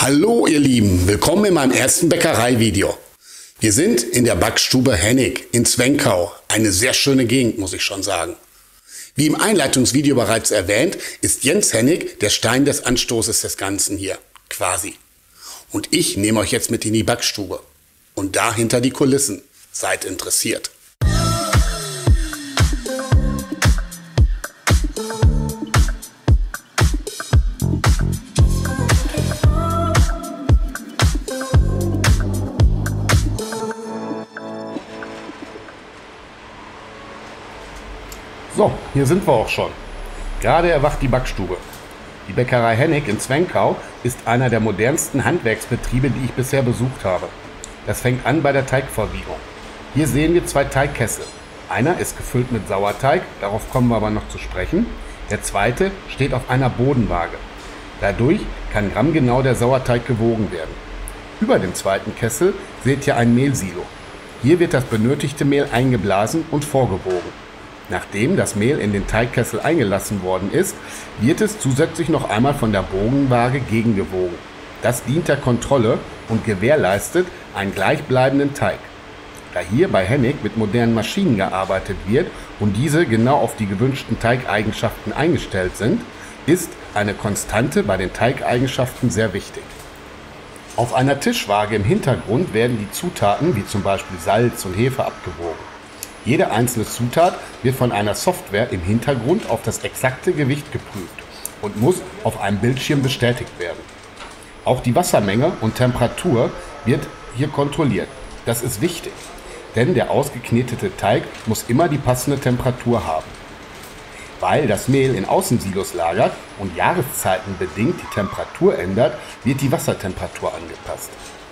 Hallo ihr Lieben, willkommen in meinem ersten Bäckerei-Video. Wir sind in der Backstube Hennig in Zwenkau, eine sehr schöne Gegend, muss ich schon sagen. Wie im Einleitungsvideo bereits erwähnt, ist Jens Hennig der Stein des Anstoßes des Ganzen hier, quasi. Und ich nehme euch jetzt mit in die Backstube und da hinter die Kulissen. Seid interessiert. So, hier sind wir auch schon. Gerade erwacht die Backstube. Die Bäckerei Hennig in Zwenkau ist einer der modernsten Handwerksbetriebe, die ich bisher besucht habe. Das fängt an bei der Teigverwiegung. Hier sehen wir zwei Teigkessel. Einer ist gefüllt mit Sauerteig, darauf kommen wir aber noch zu sprechen. Der zweite steht auf einer Bodenwaage. Dadurch kann grammgenau der Sauerteig gewogen werden. Über dem zweiten Kessel seht ihr ein Mehlsilo. Hier wird das benötigte Mehl eingeblasen und vorgewogen. Nachdem das Mehl in den Teigkessel eingelassen worden ist, wird es zusätzlich noch einmal von der Bogenwaage gegengewogen. Das dient der Kontrolle und gewährleistet einen gleichbleibenden Teig. Da hier bei Hennig mit modernen Maschinen gearbeitet wird und diese genau auf die gewünschten Teigeigenschaften eingestellt sind, ist eine Konstante bei den Teigeigenschaften sehr wichtig. Auf einer Tischwaage im Hintergrund werden die Zutaten wie zum Beispiel Salz und Hefe abgewogen. Jede einzelne Zutat wird von einer Software im Hintergrund auf das exakte Gewicht geprüft und muss auf einem Bildschirm bestätigt werden. Auch die Wassermenge und Temperatur wird hier kontrolliert. Das ist wichtig, denn der ausgeknetete Teig muss immer die passende Temperatur haben. Weil das Mehl in Außensilos lagert und Jahreszeiten bedingt die Temperatur ändert, wird die Wassertemperatur angepasst.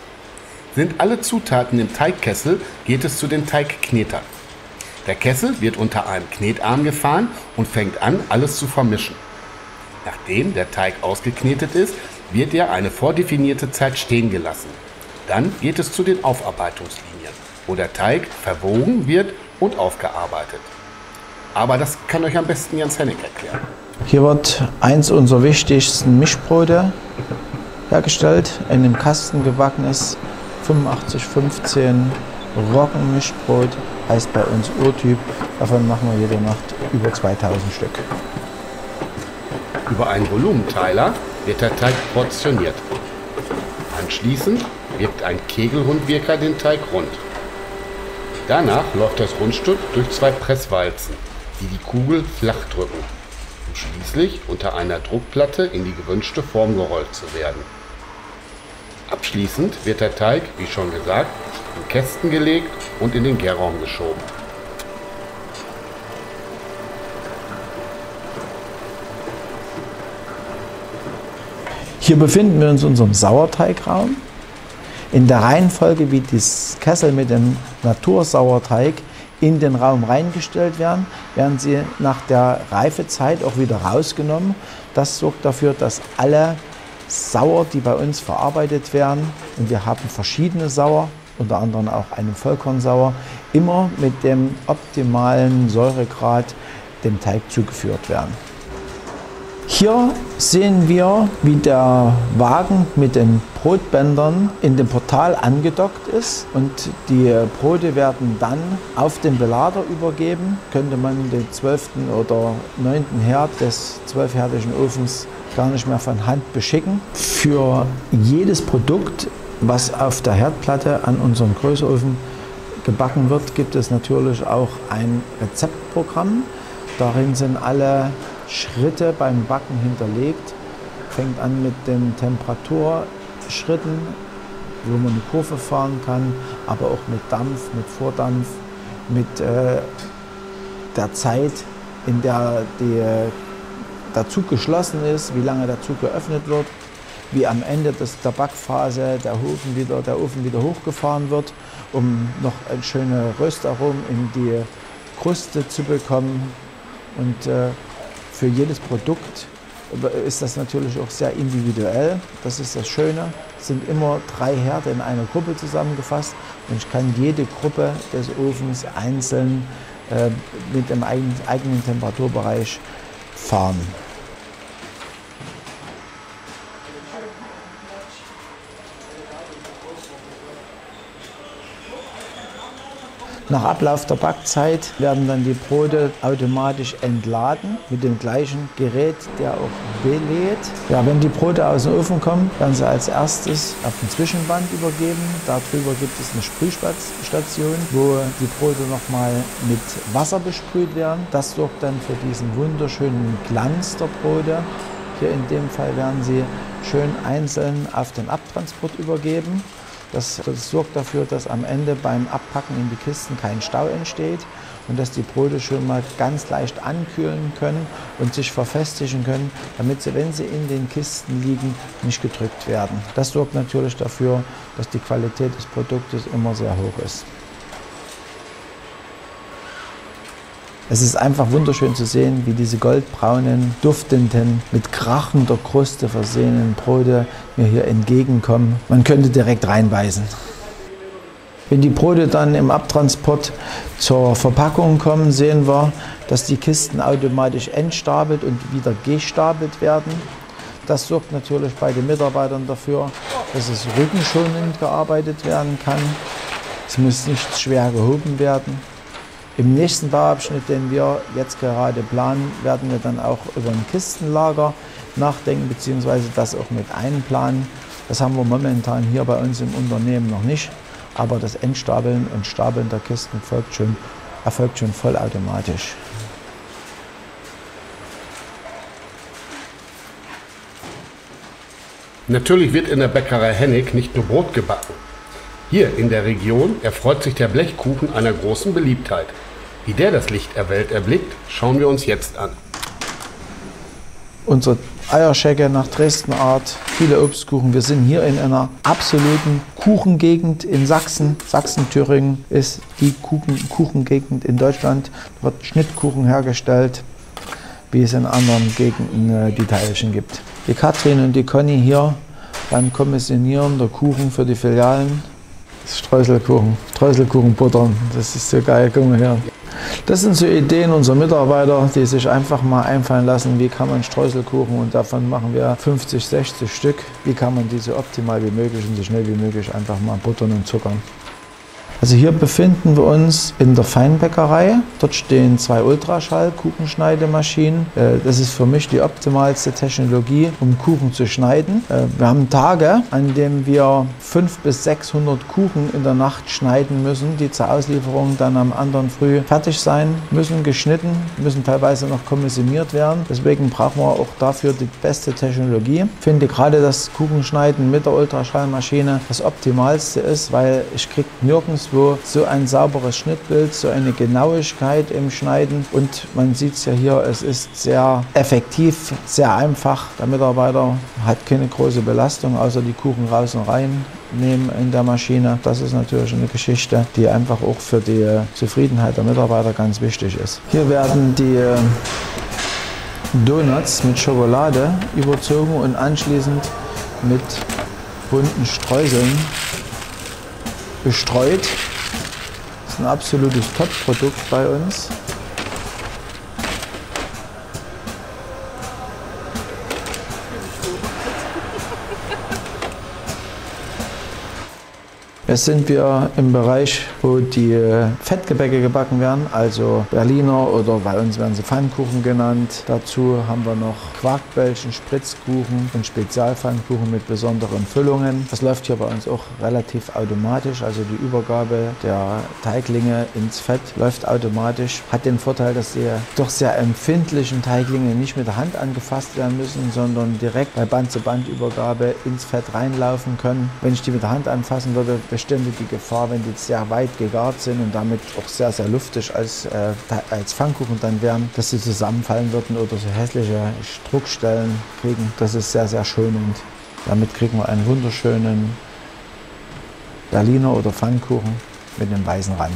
Sind alle Zutaten im Teigkessel, geht es zu den Teigknetern. Der Kessel wird unter einem Knetarm gefahren und fängt an, alles zu vermischen. Nachdem der Teig ausgeknetet ist, wird er eine vordefinierte Zeit stehen gelassen. Dann geht es zu den Aufarbeitungslinien, wo der Teig verwogen wird und aufgearbeitet. Aber das kann euch am besten Jens Hennig erklären. Hier wird eins unserer wichtigsten Mischbrote hergestellt, in einem Kasten gebackenes 8515 Roggenmischbrot, heißt bei uns Urtyp. Davon machen wir jede Nacht über 2000 Stück. Über einen Volumenteiler wird der Teig portioniert. Anschließend wirkt ein Kegelrundwirker den Teig rund. Danach läuft das Rundstück durch zwei Presswalzen, die die Kugel flach drücken, um schließlich unter einer Druckplatte in die gewünschte Form gerollt zu werden. Abschließend wird der Teig, wie schon gesagt, in Kästen gelegt und in den Gärraum geschoben. Hier befinden wir uns in unserem Sauerteigraum. In der Reihenfolge, wie das Kessel mit dem Natursauerteig in den Raum reingestellt werden, werden sie nach der Reifezeit auch wieder rausgenommen. Das sorgt dafür, dass alle Sauer, die bei uns verarbeitet werden, und wir haben verschiedene Sauer, unter anderem auch einen Vollkornsauer, immer mit dem optimalen Säuregrad dem Teig zugeführt werden. Hier sehen wir, wie der Wagen mit den Brotbändern in dem Portal angedockt ist und die Brote werden dann auf den Belader übergeben. Könnte man den 12. oder 9. Herd des 12-herdigen Ofens gar nicht mehr von Hand beschicken. Für jedes Produkt, was auf der Herdplatte an unserem Größerofen gebacken wird, gibt es natürlich auch ein Rezeptprogramm. Darin sind alle Schritte beim Backen hinterlegt. Fängt an mit den Temperaturschritten, wo man eine Kurve fahren kann, aber auch mit Dampf, mit Vordampf, mit der Zeit, in der der Zug geschlossen ist, wie lange der Zug geöffnet wird, wie am Ende der Backphase der Ofen wieder hochgefahren wird, um noch ein schönes Röstaromen in die Kruste zu bekommen. Und für jedes Produkt ist das natürlich auch sehr individuell. Das ist das Schöne. Es sind immer 3 Herde in einer Gruppe zusammengefasst und ich kann jede Gruppe des Ofens einzeln mit dem eigenen Temperaturbereich fahren. Nach Ablauf der Backzeit werden dann die Brote automatisch entladen mit dem gleichen Gerät, der auch belädt. Ja, wenn die Brote aus dem Ofen kommen, werden sie als erstes auf ein Zwischenband übergeben. Darüber gibt es eine Sprühstation, wo die Brote nochmal mit Wasser besprüht werden. Das sorgt dann für diesen wunderschönen Glanz der Brote. Hier in dem Fall werden sie schön einzeln auf den Abtransport übergeben. Das sorgt dafür, dass am Ende beim Abpacken in die Kisten kein Stau entsteht und dass die Brote schon mal ganz leicht ankühlen können und sich verfestigen können, damit sie, wenn sie in den Kisten liegen, nicht gedrückt werden. Das sorgt natürlich dafür, dass die Qualität des Produktes immer sehr hoch ist. Es ist einfach wunderschön zu sehen, wie diese goldbraunen, duftenden, mit krachender Kruste versehenen Brote mir hier entgegenkommen. Man könnte direkt reinbeißen. Wenn die Brote dann im Abtransport zur Verpackung kommen, sehen wir, dass die Kisten automatisch entstapelt und wieder gestapelt werden. Das sorgt natürlich bei den Mitarbeitern dafür, dass es rückenschonend gearbeitet werden kann. Es muss nicht schwer gehoben werden. Im nächsten Bauabschnitt, den wir jetzt gerade planen, werden wir dann auch über ein Kistenlager nachdenken bzw. das auch mit einplanen. Das haben wir momentan hier bei uns im Unternehmen noch nicht, aber das Entstapeln und Stapeln der Kisten erfolgt schon vollautomatisch. Natürlich wird in der Bäckerei Hennig nicht nur Brot gebacken. Hier in der Region erfreut sich der Blechkuchen einer großen Beliebtheit. Wie der das Licht der Welt erblickt, schauen wir uns jetzt an. Unsere Eierschecke nach Dresden-Art, viele Obstkuchen. Wir sind hier in einer absoluten Kuchengegend in Sachsen. Sachsen-Thüringen ist die Kuchengegend in Deutschland. Da wird Schnittkuchen hergestellt, wie es in anderen Gegenden die Teilchen gibt. Die Katrin und die Conny hier beim Kommissionieren der Kuchen für die Filialen. Streuselkuchen buttern, das ist so geil, guck mal her. Das sind so Ideen unserer Mitarbeiter, die sich einfach mal einfallen lassen, wie kann man Streuselkuchen, und davon machen wir 50, 60 Stück, wie kann man die so optimal wie möglich und so schnell wie möglich einfach mal buttern und zuckern. Also hier befinden wir uns in der Feinbäckerei. Dort stehen 2 Ultraschall-Kuchenschneidemaschinen. Das ist für mich die optimalste Technologie, um Kuchen zu schneiden. Wir haben Tage, an denen wir 500 bis 600 Kuchen in der Nacht schneiden müssen, die zur Auslieferung dann am anderen Früh fertig sein müssen, geschnitten, müssen teilweise noch kommissioniert werden. Deswegen brauchen wir auch dafür die beste Technologie. Ich finde gerade das Kuchenschneiden mit der Ultraschallmaschine das Optimalste ist, weil ich kriege nirgends so ein sauberes Schnittbild, so eine Genauigkeit im Schneiden, und man sieht es ja hier, es ist sehr effektiv, sehr einfach. Der Mitarbeiter hat keine große Belastung, außer die Kuchen raus und rein nehmen in der Maschine. Das ist natürlich eine Geschichte, die einfach auch für die Zufriedenheit der Mitarbeiter ganz wichtig ist. Hier werden die Donuts mit Schokolade überzogen und anschließend mit bunten Streuseln bestreut. Das ist ein absolutes Top-Produkt bei uns. Jetzt sind wir im Bereich, wo die Fettgebäcke gebacken werden, also Berliner oder bei uns werden sie Pfannkuchen genannt. Dazu haben wir noch Quarkbällchen, Spritzkuchen und Spezialpfannkuchen mit besonderen Füllungen. Das läuft hier bei uns auch relativ automatisch, also die Übergabe der Teiglinge ins Fett läuft automatisch. Hat den Vorteil, dass die doch sehr empfindlichen Teiglinge nicht mit der Hand angefasst werden müssen, sondern direkt bei Band-zu-Band-Übergabe ins Fett reinlaufen können. Wenn ich die mit der Hand anfassen würde, bestände die Gefahr, wenn die sehr weit gegart sind und damit auch sehr, sehr luftig als Pfannkuchen dann wären, dass sie zusammenfallen würden oder so hässliche Druckstellen kriegen. Das ist sehr, sehr schonend. Damit kriegen wir einen wunderschönen Berliner oder Pfannkuchen mit einem weißen Rand.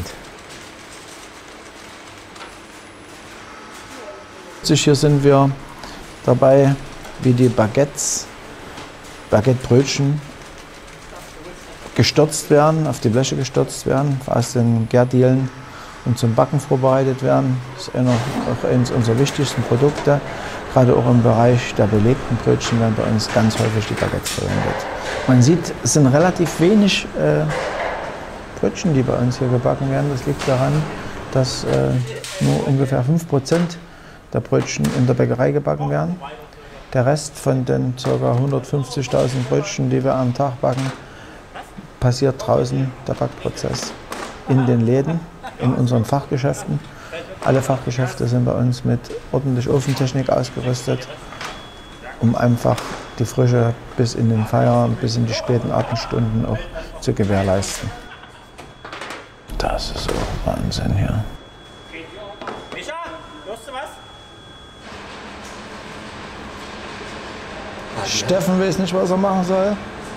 Hier sind wir dabei, wie die Baguettebrötchen gestürzt werden, auf die Bleche gestürzt werden, aus den Gärdielen und zum Backen vorbereitet werden. Das ist auch eines unserer wichtigsten Produkte. Gerade auch im Bereich der belegten Brötchen werden bei uns ganz häufig die Baguettes verwendet. Man sieht, es sind relativ wenig Brötchen, die bei uns hier gebacken werden. Das liegt daran, dass nur ungefähr 5% der Brötchen in der Bäckerei gebacken werden. Der Rest von den ca. 150.000 Brötchen, die wir am Tag backen, passiert draußen der Backprozess in den Läden, in unseren Fachgeschäften. Alle Fachgeschäfte sind bei uns mit ordentlich Ofentechnik ausgerüstet, um einfach die Frische bis in den Feierabend, bis in die späten Abendstunden auch zu gewährleisten. Das ist so Wahnsinn hier. Micha, hörst du was? Steffen weiß nicht, was er machen soll.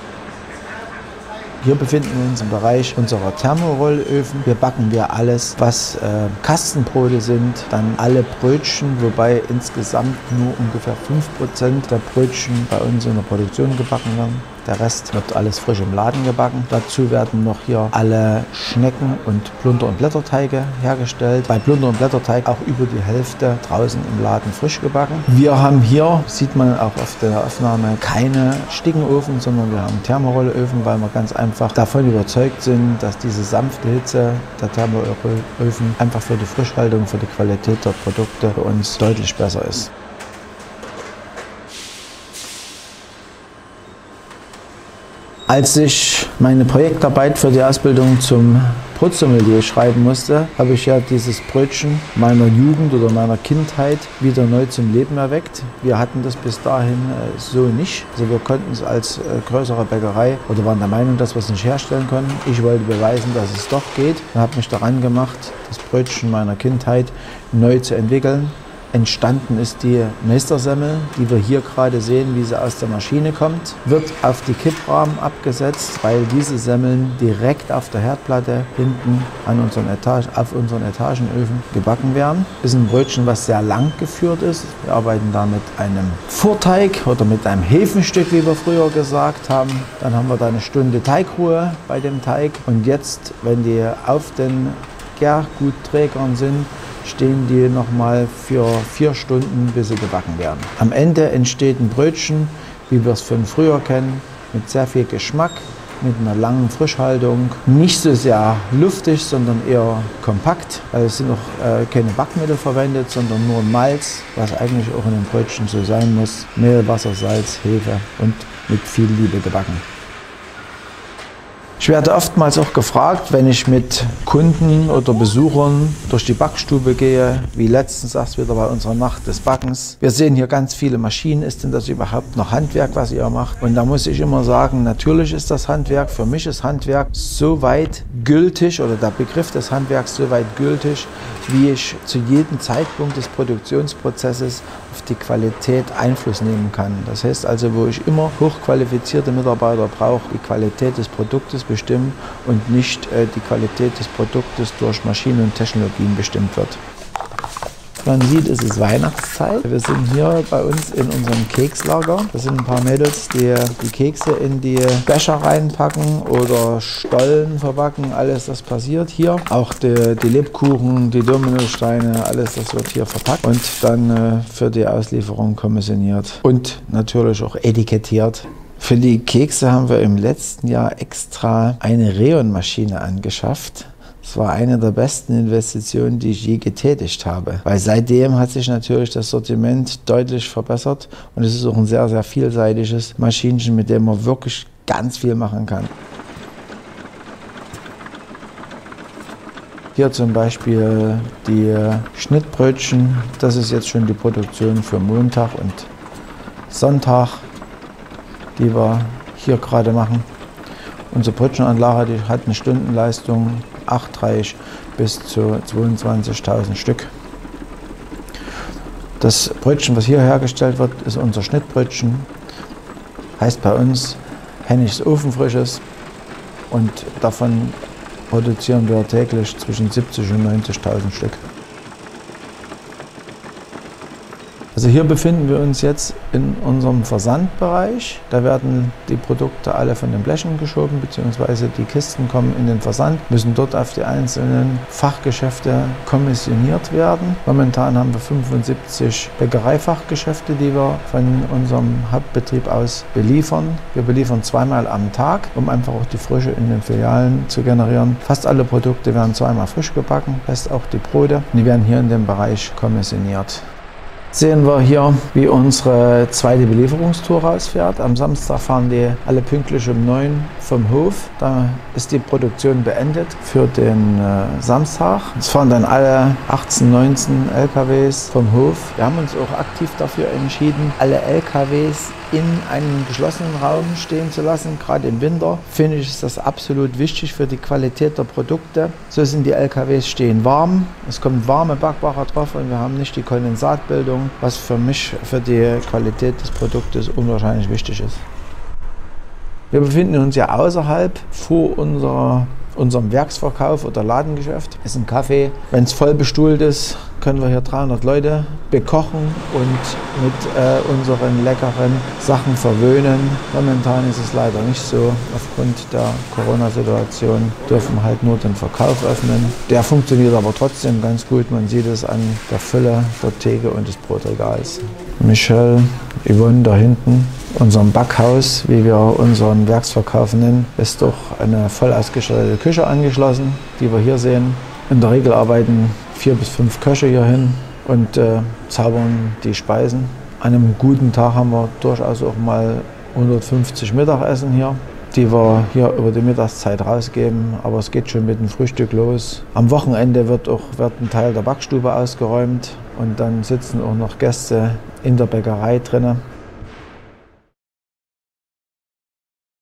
Hier befinden wir uns im Bereich unserer Thermorollöfen. Hier backen wir alles, was Kastenbrote sind, dann alle Brötchen, wobei insgesamt nur ungefähr 5% der Brötchen bei uns in der Produktion gebacken werden. Der Rest wird alles frisch im Laden gebacken. Dazu werden noch hier alle Schnecken- und Plunder- und Blätterteige hergestellt. Bei Plunder- und Blätterteig auch über die Hälfte draußen im Laden frisch gebacken. Wir haben hier, sieht man auch auf der Aufnahme, keine Stickenofen, sondern wir haben Thermorollöfen, weil wir ganz einfach davon überzeugt sind, dass diese sanfte Hitze der Thermorollöfen einfach für die Frischhaltung, für die Qualität der Produkte für uns deutlich besser ist. Als ich meine Projektarbeit für die Ausbildung zum Brotsommelier schreiben musste, habe ich ja dieses Brötchen meiner Jugend oder meiner Kindheit wieder neu zum Leben erweckt. Wir hatten das bis dahin so nicht. Also wir konnten es als größere Bäckerei oder waren der Meinung, dass wir es nicht herstellen konnten. Ich wollte beweisen, dass es doch geht und habe mich daran gemacht, das Brötchen meiner Kindheit neu zu entwickeln. Entstanden ist die Meistersemmel, die wir hier gerade sehen, wie sie aus der Maschine kommt, wird auf die Kipprahmen abgesetzt, weil diese Semmeln direkt auf der Herdplatte hinten auf unseren Etagenöfen gebacken werden. Das ist ein Brötchen, was sehr lang geführt ist. Wir arbeiten da mit einem Vorteig oder mit einem Hefenstück, wie wir früher gesagt haben. Dann haben wir da eine Stunde Teigruhe bei dem Teig. Und jetzt, wenn die auf den Gärgutträgern sind, stehen die nochmal für 4 Stunden, bis sie gebacken werden. Am Ende entsteht ein Brötchen, wie wir es von früher kennen, mit sehr viel Geschmack, mit einer langen Frischhaltung. Nicht so sehr luftig, sondern eher kompakt. Also es sind noch keine Backmittel verwendet, sondern nur Malz, was eigentlich auch in einem Brötchen so sein muss. Mehl, Wasser, Salz, Hefe und mit viel Liebe gebacken. Ich werde oftmals auch gefragt, wenn ich mit Kunden oder Besuchern durch die Backstube gehe, wie letztens erst wieder bei unserer Nacht des Backens. Wir sehen hier ganz viele Maschinen. Ist denn das überhaupt noch Handwerk, was ihr macht? Und da muss ich immer sagen, natürlich ist das Handwerk. Für mich ist Handwerk so weit gültig oder der Begriff des Handwerks so weit gültig, wie ich zu jedem Zeitpunkt des Produktionsprozesses auf die Qualität Einfluss nehmen kann. Das heißt also, wo ich immer hochqualifizierte Mitarbeiter brauche, die Qualität des Produktes bestimmen und nicht die Qualität des Produktes durch Maschinen und Technologien bestimmt wird. Man sieht, es ist Weihnachtszeit. Wir sind hier bei uns in unserem Kekslager. Das sind ein paar Mädels, die die Kekse in die Becher reinpacken oder Stollen verpacken. Alles das passiert hier. Auch die Lebkuchen, die Dominosteine, alles das wird hier verpackt und dann für die Auslieferung kommissioniert und natürlich auch etikettiert. Für die Kekse haben wir im letzten Jahr extra eine Rheon-Maschine angeschafft. Das war eine der besten Investitionen, die ich je getätigt habe. Weil seitdem hat sich natürlich das Sortiment deutlich verbessert und es ist auch ein sehr, sehr vielseitiges Maschinchen, mit dem man wirklich ganz viel machen kann. Hier zum Beispiel die Schnittbrötchen. Das ist jetzt schon die Produktion für Montag und Sonntag, die wir hier gerade machen. Unsere Brötchenanlage, die hat eine Stundenleistung 8,30 bis zu 22.000 Stück. Das Brötchen, was hier hergestellt wird, ist unser Schnittbrötchen. Heißt bei uns Hennigs Ofenfrisches und davon produzieren wir täglich zwischen 70.000 und 90.000 Stück. Also hier befinden wir uns jetzt in unserem Versandbereich. Da werden die Produkte alle von den Blechen geschoben, beziehungsweise die Kisten kommen in den Versand, müssen dort auf die einzelnen Fachgeschäfte kommissioniert werden. Momentan haben wir 75 Bäckereifachgeschäfte, die wir von unserem Hauptbetrieb aus beliefern. Wir beliefern zweimal am Tag, um einfach auch die Frische in den Filialen zu generieren. Fast alle Produkte werden zweimal frisch gebacken, fast auch die Brote. Die werden hier in dem Bereich kommissioniert. Sehen wir hier, wie unsere zweite Belieferungstour rausfährt. Am Samstag fahren die alle pünktlich um 9 vom Hof. Da ist die Produktion beendet für den Samstag. Es fahren dann alle 18, 19 LKWs vom Hof. Wir haben uns auch aktiv dafür entschieden, alle LKWs in einem geschlossenen Raum stehen zu lassen. Gerade im Winter finde ich, ist das absolut wichtig für die Qualität der Produkte. So sind die LKWs stehen warm. Es kommt warme Backware drauf und wir haben nicht die Kondensatbildung, was für mich für die Qualität des Produktes unwahrscheinlich wichtig ist. Wir befinden uns ja außerhalb vor unserem Werksverkauf oder Ladengeschäft. Es ist ein Café. Wenn es voll bestuhlt ist, können wir hier 300 Leute bekochen und mit unseren leckeren Sachen verwöhnen. Momentan ist es leider nicht so. Aufgrund der Corona-Situation dürfen wir halt nur den Verkauf öffnen. Der funktioniert aber trotzdem ganz gut. Man sieht es an der Fülle der Theke und des Brotregals. Michelle, Yvonne da hinten, unserem Backhaus, wie wir unseren Werksverkauf nennen, ist durch eine voll ausgestattete Küche angeschlossen, die wir hier sehen. In der Regel arbeiten 4 bis 5 Köche hier hin und zaubern die Speisen. An einem guten Tag haben wir durchaus auch mal 150 Mittagessen hier, die wir hier über die Mittagszeit rausgeben. Aber es geht schon mit dem Frühstück los. Am Wochenende wird ein Teil der Backstube ausgeräumt und dann sitzen auch noch Gäste in der Bäckerei drinnen.